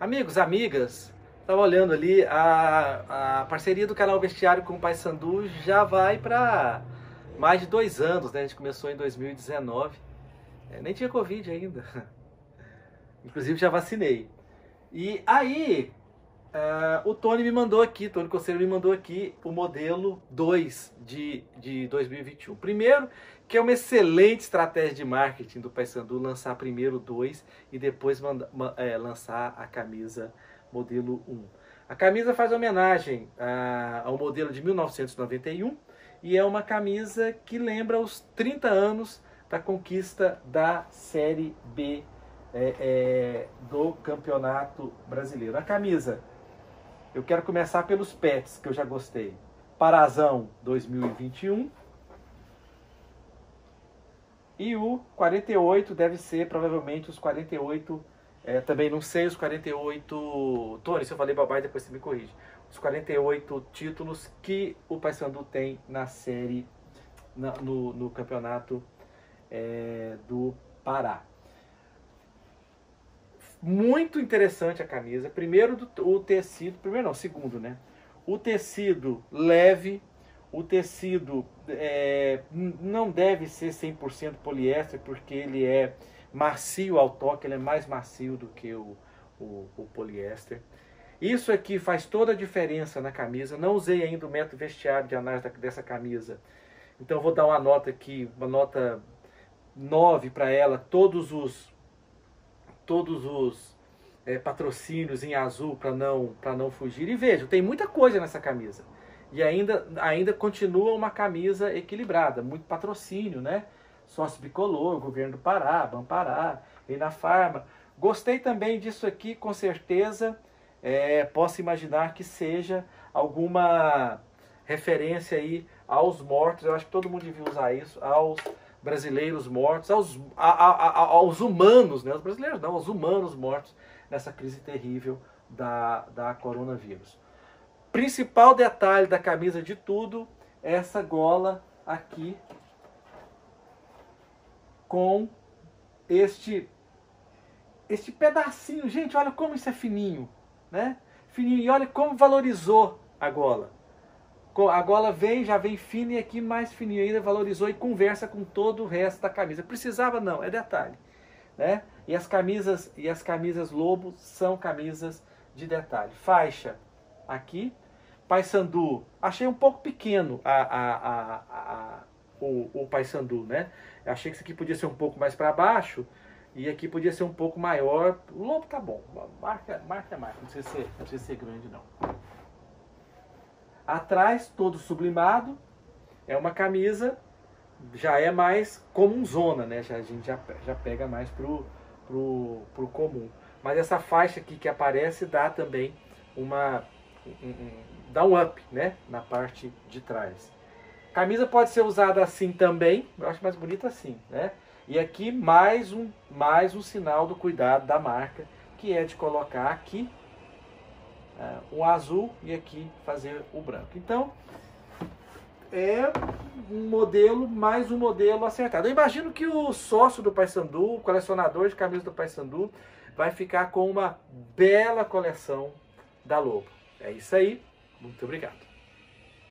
Amigos, amigas, estava olhando ali, a parceria do canal Vestiário com o Paysandu já vai para mais de 2 anos, né? A gente começou em 2019, nem tinha Covid ainda, inclusive já vacinei. E aí, o Tony me mandou aqui, Tony Coceiro me mandou aqui o modelo 2 de 2021. Primeiro, que é uma excelente estratégia de marketing do Paysandu lançar primeiro o 2 e depois lançar a camisa modelo 1. A camisa faz homenagem ao modelo de 1991 e é uma camisa que lembra os 30 anos da conquista da Série B do Campeonato Brasileiro. A camisa, eu quero começar pelos pets, que eu já gostei. Parazão 2021. E o 48 deve ser provavelmente os 48, também não sei, os 48... Tony, se eu falei bobagem, depois você me corrige. Os 48 títulos que o Paysandu tem na série, no campeonato do Pará. Muito interessante a camisa. Primeiro o tecido, primeiro não, segundo, né? O tecido leve, o tecido não deve ser 100% poliéster, porque ele é macio ao toque, ele é mais macio do que o poliéster. Isso aqui faz toda a diferença na camisa. Não usei ainda o método vestiário de análise dessa camisa, então eu vou dar uma nota aqui, uma nota 9 para ela. Todos os patrocínios em azul para não fugir. E veja, tem muita coisa nessa camisa. E ainda continua uma camisa equilibrada, muito patrocínio, né? Sócio bicolor, Governo do Pará, Banpará, Farma. Gostei também disso aqui, com certeza. Posso imaginar que seja alguma referência aí aos mortos. Eu acho que todo mundo devia usar isso, aos brasileiros mortos, aos humanos, né? Os brasileiros não, aos humanos mortos nessa crise terrível da coronavírus. Principal detalhe da camisa de tudo, essa gola aqui com este pedacinho. Gente, olha como isso é fininho, né? Fininho, e olha como valorizou a gola. A gola já vem fina e aqui mais fininho ainda, valorizou e conversa com todo o resto da camisa. Precisava não, é detalhe, né? E as camisas Lobo são camisas de detalhe. Faixa aqui, Paysandu, achei um pouco pequeno o Paysandu, né? Eu achei que isso aqui podia ser um pouco mais para baixo e aqui podia ser um pouco maior. O Lobo tá bom, marca é marca, não precisa ser grande não. Atrás, todo sublimado, é uma camisa, já é mais comunzona, né? A gente já pega mais pro comum. Mas essa faixa aqui que aparece dá também dá um up, né? Na parte de trás. Camisa pode ser usada assim também, eu acho mais bonita assim, né? E aqui mais um sinal do cuidado da marca, que é de colocar aqui um azul e aqui fazer o branco. Então, é mais um modelo acertado. Eu imagino que o sócio do Paysandu, o colecionador de camisas do Paysandu, vai ficar com uma bela coleção da Lobo. É isso aí. Muito obrigado.